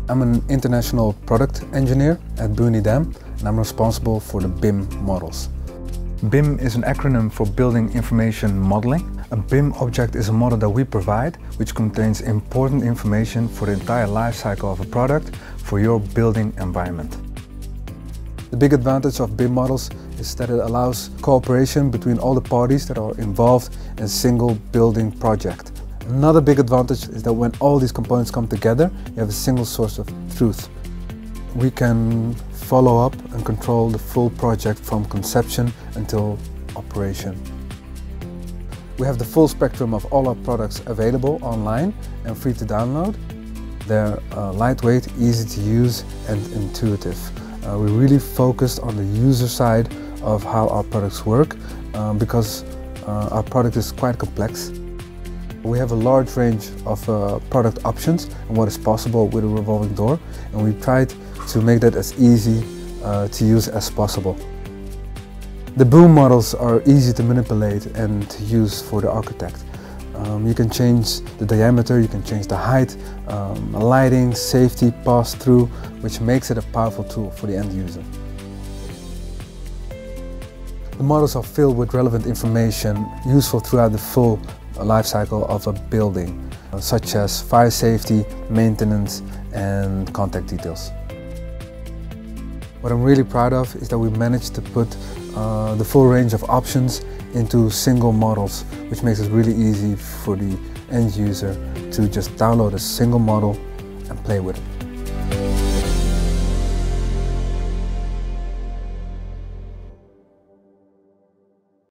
I'm an international product engineer at Boon Edam, and I'm responsible for the BIM models. BIM is an acronym for Building Information Modeling. A BIM object is a model that we provide, which contains important information for the entire life cycle of a product for your building environment. The big advantage of BIM models is that it allows cooperation between all the parties that are involved in a single building project. Another big advantage is that when all these components come together, you have a single source of truth. We can follow up and control the full project from conception until operation. We have the full spectrum of all our products available online and free to download. They're lightweight, easy to use and intuitive. We really focused on the user side of how our products work because our product is quite complex. We have a large range of product options and what is possible with a revolving door, and we tried to make that as easy to use as possible. The boom models are easy to manipulate and to use for the architect. You can change the diameter, you can change the height, lighting, safety, pass-through, which makes it a powerful tool for the end user. The models are filled with relevant information useful throughout the full life cycle of a building, such as fire safety, maintenance and contact details. What I'm really proud of is that we managed to put the full range of options into single models, which makes it really easy for the end user to just download a single model and play with it.